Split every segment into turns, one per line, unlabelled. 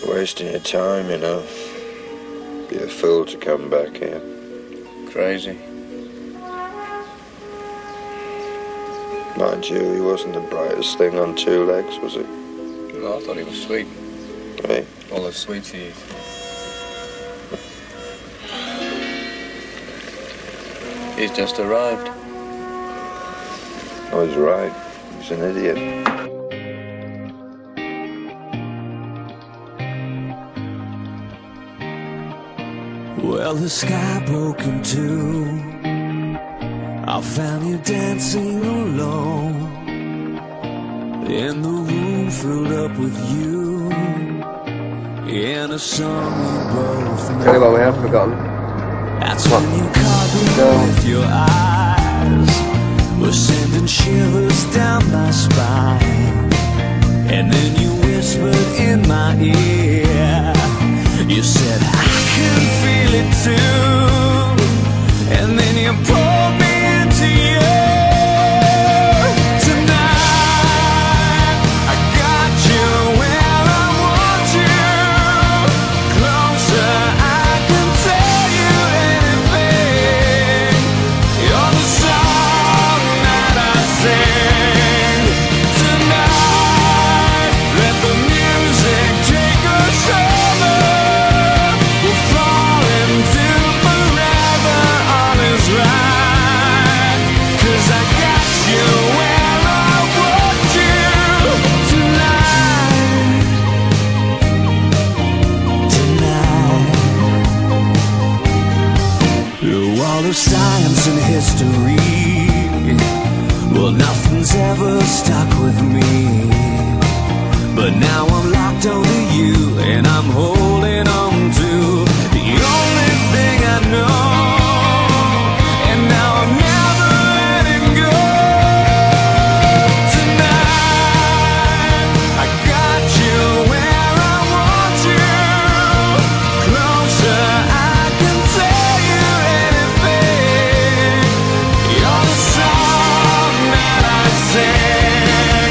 Wasting your time, you know. Be a fool to come back here. Crazy. Mind you, he wasn't the brightest thing on two legs, was he?
No, I thought he was sweet.
Hey?
All the sweets he eats. He's just arrived.
Oh, he's right. He's an idiot.
Well, the sky broke in two. I found you dancing alone, and the room filled up with you in a song we both know.
Tell you what we have forgotten.
That's when you caught me with your eyes, were sending shivers down my spine, and then you whispered in my ear. You said I can feel it too, and then you pulled me into you. Tonight I got you where I want you, closer. I can tell you anything. You're the song that I sing. Tonight let the music take us over. We'll fall into forever, all is right. 'Cause I got you where I want you tonight. Through all of science and history, well, nothing's ever stuck with me. But now I'm locked onto you, and I'm holding on to the only thing I know. And now I'm never letting go. Tonight I got you where I want you, closer. I can tell you anything. You're the song that I sing.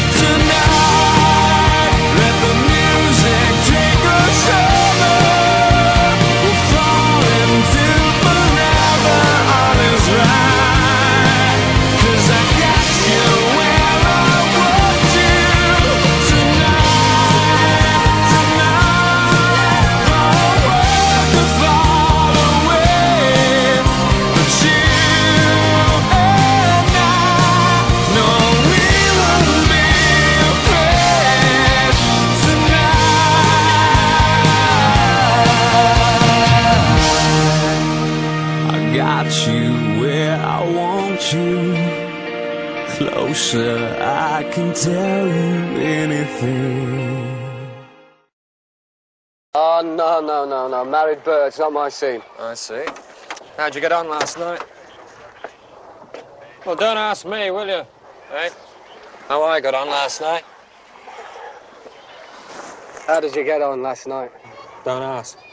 Tonight let the music take us over. We'll fall into forever, all is right. 'Cause I got you where I want you tonight. Tonight, the world could fall away, but you and I know we won't be afraid tonight. I got you where I want you, closer. I can tell you anything.
Oh, no. Married birds, not my scene.
I see. How'd you get on last night? Well, don't ask me, will you? Hey? How I got on last night?
How did you get on last night?
Don't ask.